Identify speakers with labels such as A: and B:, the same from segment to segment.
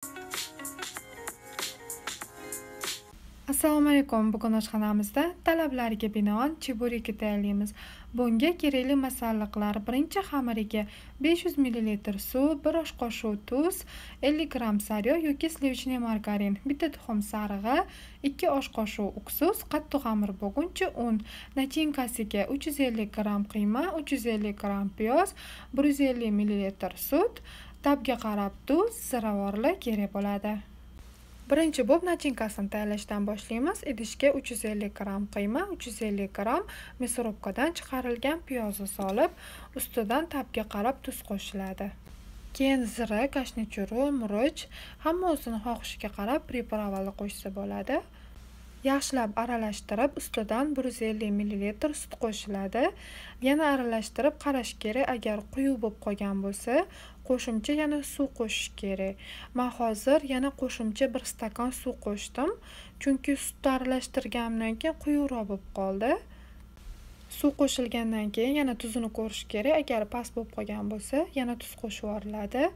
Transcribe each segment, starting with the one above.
A: Assalomu alaykum. Bugun oshxonamizda talablarga binoan chebureki tayyorlaymiz. Bunga kerakli masalliqlar: birinchi xamiriga 500 ml suv, 1 osh qoshiq tuz, 50 g sariyog' yoki sливочный margarin, bitta tuxum sarig'i, 2 osh qoshiq uksus, qattiq xamir bo'lguncha un, nachinkasiga 350 g qiyma, 350 g piyoz, 150 ml sut, tabga qarab tuz, ziravorlar kerak bo'ladi. Birinchi bo'lib nachinkasini tayyorlashdan boshlaymiz. Idishga 350 g qiyma, 350 g мясорубкаdan chiqarilgan piyozni solib, ustidan tabga qarab tuz qo'shiladi. Keyin zira, kashnichuri, murch, hamma o'zini xohishiga qarab pripravani qo'shsa bo'ladi. Yaxshilab aralashtirib, ustidan 150 ml sut qo'shiladi. Yana aralashtirib qarash kerak. Agar quyuq bo'lib qolgan bo'lsa, qo'shimcha yana suv qo'shish kerak. Men hozir yana qo'shimcha 1 stakan suv qo'shdim, chunki sutni aralashtirganimdan keyin quyuqroq bo'lib qoldi. Suv qo'shilgandan keyin yana tuzini ko'rish kerak. Agar past bo'lib qolgan bo'lsa, yana tuz qo'shib yuboriladi.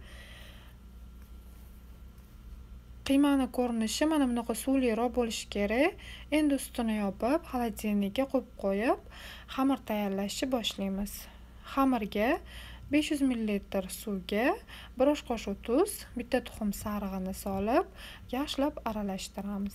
A: Qiymani ko'rinishi mana bunaqa suvliroq bo'lishi kerak. Endi ustini yopib, xolodilnikka qo'yib qo'yib, xamir tayyorlashni boshlaymiz. Xamirga 500 ml suvga 1 osh qoshiq tuz, bitta tuxum sarig'ini solib, yaxshilab aralashtiramiz.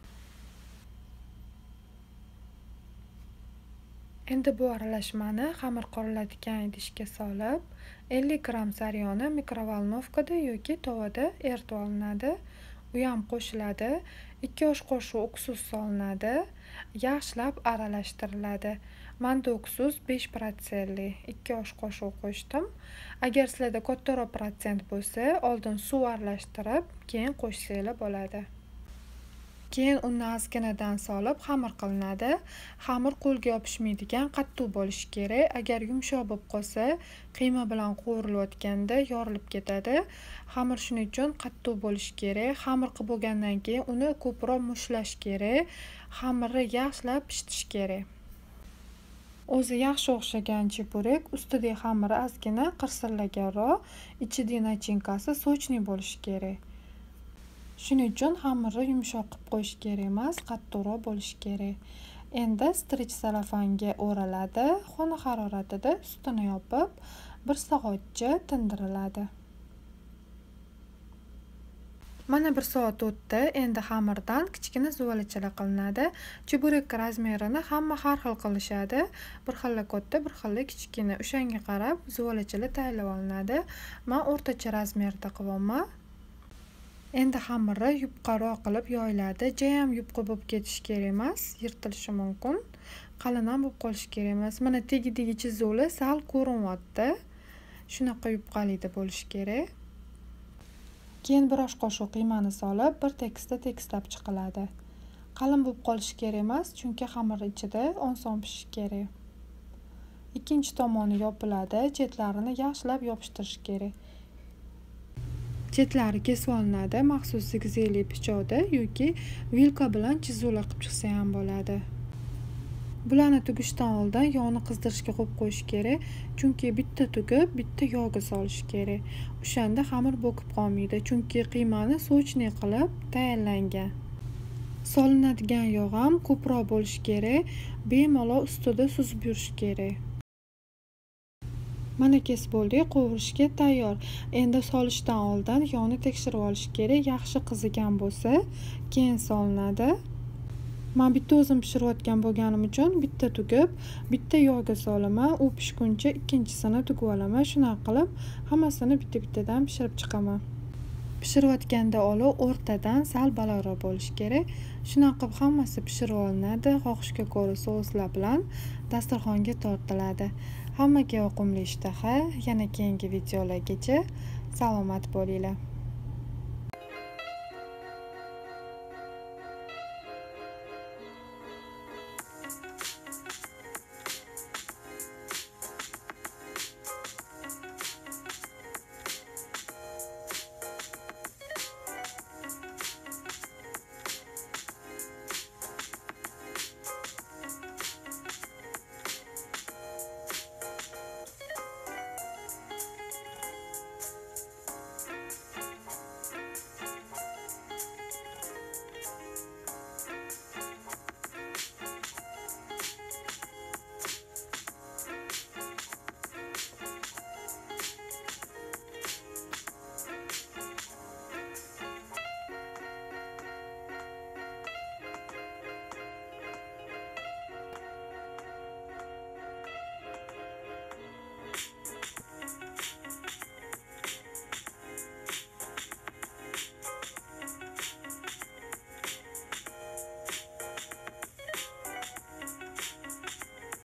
A: Endi bu aralashmani xamir qoriladigan idishga solib, 50 g sariyog'ni mikrovolnovkada yoki tovada eritib olinadi. U ham qo'shiladi. 2 osh qoshiq uksus solinadi. Yaxshilab aralashtiriladi. Menda uksus 5%li 2 osh qoshiq qo'shdim. Agar sizlarda kattaroq protsent bo'lsa, oldin suv aralashtirib, keyin qo'shsanglar bo'ladi. Keyin unni ozginadan solib xamir qilinadi. Xamir qo'lga yopishmaydigan qattiq bo'lishi kerak. Agar yumshoq bo'lib qolsa, qiyma bilan qovurilayotganda yorilib ketadi. Xamir shuning uchun qattiq bo'lishi kerak. Xamir qilib bo'lgandan keyin uni ko'proq mushlash kerak. Xamirni yaxshilab pishitish kerak. O'zi yaxshi o'xshagan cheburek, ustidagi xamiri ozgina qirsillaganroq, ichidagi nachinkasi sochniy bo'lishi kerak. Shuning uchun xamirni yumshoq qilib qo'yish kerak emas, qattiqroq bo'lishi kerak. Endi strich salafanga o'raladi. Xona haroratida ustini yopib, 1 soatcha tindiriladi. Mana 1 soat o'tdi. Endi xamirdan kichkina zuvalachalar qilinadi. Cheburek razmerini hamma har xil qilishadi. Bir xilla katta, bir xilla kichkina. O'shanga qarab zuvalachalar tayyorlab olinadi. Men o'rtacha razmerda qilyapman. Endi xamirni yupqaroq qilib yoyiladi. Jayam yupqa bo'lib ketishi kerak emas, yirtilishi mumkin. Qalin ham bo'lib qolishi kerak emas. Mana tegi-tegi chizuvlar sal ko'rinyapti. Shunaqa yupqalikda bo'lishi kerak. Keyin 1 osh qoshiq qiymani solib, bir tekisda tekislab chiqiladi. Qalin bo'lib qolishi kerak emas, chunki xamir ichida oson pishishi kerak. Ikkinchi tomoni yopiladi. Chetlarini yaxshilab yopishtirish kerak. Chetlari kesib olinadi. Maxsus zigzagli pichoqda yoki vilka bilan chizuvlar qilib chiqsa ham bo'ladi. Bularni tugishdan oldin yog'ni qizdirishga qo'yib qo'yish kerak, chunki bitta tugib, bitta yog'ga solish kerak. O'shanda xamir bo'kib qolmaydi, chunki qiymani sochniy qilib tayyorlangan. Solinadigan yog' ham ko'proq bo'lishi kerak, bemalol ustida suzib yurish kerak. Mana kesib bo'ldik, qovurishga tayyor. Endi solishdan oldin yog'ni tekshirib olish kerak. Yaxshi qizigan bo'lsa, keyin solinadi. Men bitta o'zim pishirayotgan bo'lganim uchun bitta tugib, bitta yog'ga solaman. U pishguncha ikkinchisini tugib olaman. Shunaqa qilib, hammasini bitta-bittadan pishirib chiqaman. Pishirayotganda olov o'rtadan sal balandroq bo'lishi kerak. Shunaqa qilib hammasi pishirib olinadi. Xohishga ko'ra souslar bilan dasturxonga tortiladi. Hammaga yoqimli ishtaha. Yana keyingi videolargacha salomat bo'linglar.